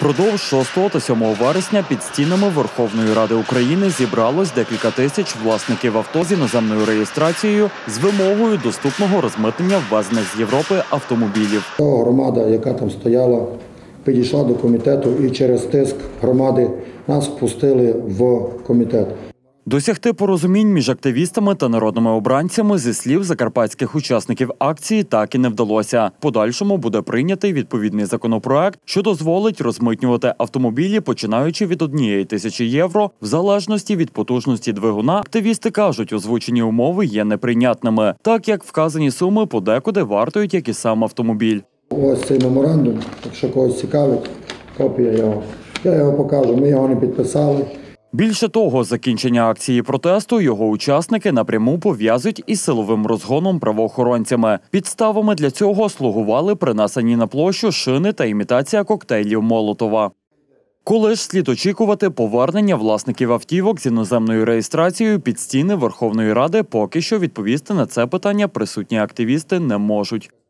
Впродовж 6 та 7 вересня під стінами Верховної Ради України зібралось декілька тисяч власників авто з іноземною реєстрацією з вимогою доступного розмитнення ввезених з Європи автомобілів. Громада, яка там стояла, підійшла до комітету і через тиск громади нас впустили в комітет. Досягти порозумінь між активістами та народними обранцями, зі слів закарпатських учасників акції, так і не вдалося. В подальшому буде прийнятий відповідний законопроект, що дозволить розмитнювати автомобілі, починаючи від 1 тисячі євро, в залежності від потужності двигуна. Активісти кажуть, озвучені умови є неприйнятними, так як вказані суми подекуди вартують, як і сам автомобіль. Ось цей меморандум, якщо когось цікавить, копія його. Я його покажу, ми його не підписали. Більше того, закінчення акції протесту його учасники напряму пов'язують із силовим розгоном правоохоронцями. Підставами для цього слугували принесені на площу шини та імітація коктейлів Молотова. Коли ж слід очікувати повернення власників автівок з іноземною реєстрацією під стіни Верховної Ради, поки що відповісти на це питання присутні активісти не можуть.